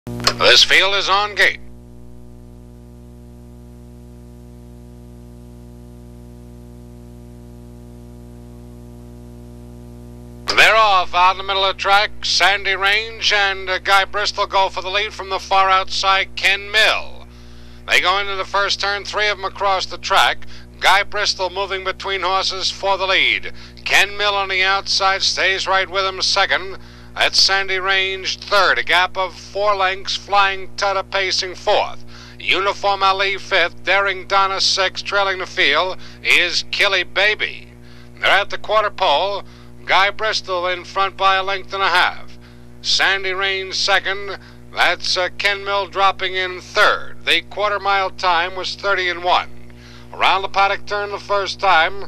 This field is on gate. They're off out in the middle of the track. Sandy Range and Guy Bristol go for the lead from the far outside. Ken Mill. They go into the first turn, three of them across the track. Guy Bristol moving between horses for the lead. Ken Mill on the outside stays right with him second. That's Sandy Range third. A gap of 4 lengths. Flying Tutta pacing fourth. Uniform Ali fifth. Daring Donna sixth. Trailing the field is Killy Baby. They're at the quarter pole. Guy Bristol in front by a length and a half. Sandy Range second. That's Ken Mill dropping in third. The quarter-mile time was 30-1. Around the paddock turn the first time.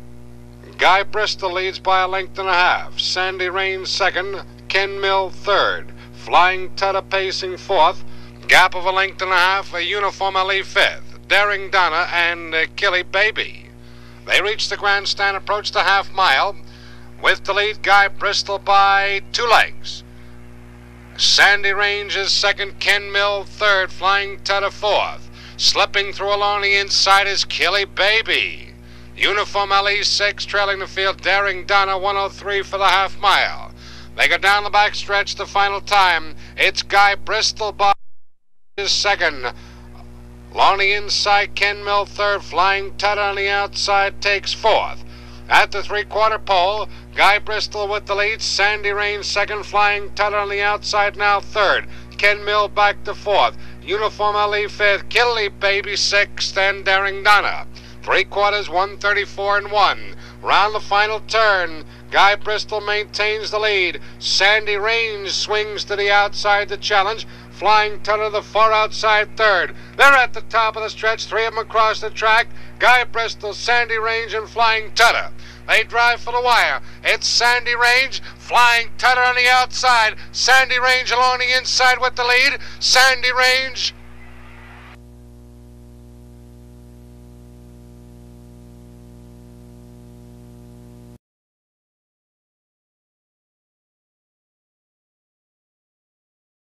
Guy Bristol leads by a length and a half. Sandy Range second. Ken Mill third. Flying Tutta pacing fourth. Gap of a length and a half. A Uniform Ali fifth. Daring Donna and Killy Baby. They reach the grandstand, approach the half mile. With the lead, Guy Bristol by 2 lengths. Sandy Range is second, Ken Mill third, Flying Tutta fourth. Slipping through along the inside is Killy Baby. Uniform Ali sixth, trailing the field, Daring Donna 103 for the half mile. They go down the back stretch the final time. It's Guy Bristol by is second. Along the inside, Ken Mill third, Flying Tutta on the outside takes fourth. At the three-quarter pole, Guy Bristol with the lead. Sandy Range second, Flying Tutta on the outside now third. Ken Mill back to fourth. Uniform Ali fifth. Killy Baby sixth, and Daring Donna. 3/4, 134-1. Round the final turn, Guy Bristol maintains the lead. Sandy Range swings to the outside to challenge. Flying Tutta the far outside third. They're at the top of the stretch, 3 of them across the track. Guy Bristol, Sandy Range, and Flying Tutta. They drive for the wire. It's Sandy Range, Flying Tutta on the outside. Sandy Range along the inside with the lead. Sandy Range